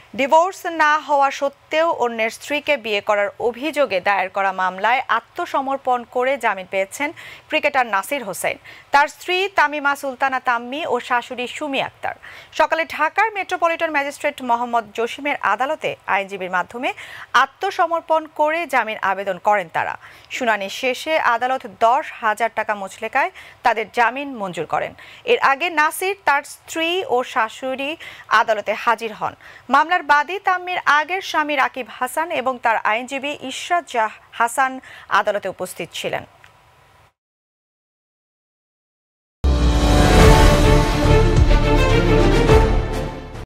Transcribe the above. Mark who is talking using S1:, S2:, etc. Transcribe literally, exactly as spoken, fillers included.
S1: Divorce না হওয়া সত্ত্বেও অন্যের স্ত্রীকে বিয়ে করার অভিযোগে দায়ের করা মামলায় আত্মসমর্পণ করে জামিন পেয়েছেন ক্রিকেটার নাসির হোসেন, তার স্ত্রী তামিমা সুলতানা তাম্মি ও শাশুড়ি সুমি আক্তার। সকালে ঢাকার মেট্রোপলিটন ম্যাজিস্ট্রেট মোহাম্মদ জসিমের আদালতে আইনজীবীর মাধ্যমে আত্মসমর্পণ করে জামিন আবেদন করেন তারা। শুনানি শেষে আদালত দশ হাজার টাকা মুচলেকায় তাদের জামিন মঞ্জুর করেন। এর আগে নাসির তার স্ত্রী ও শাশুড়ি আদালতে হাজির হন। মামলার বাদী তাম্মির আগের স্বামী রাকিব হাসান এবং তার আইনজীবী ইশরাত জাহ হাসান আদালতে উপস্থিত ছিলেন।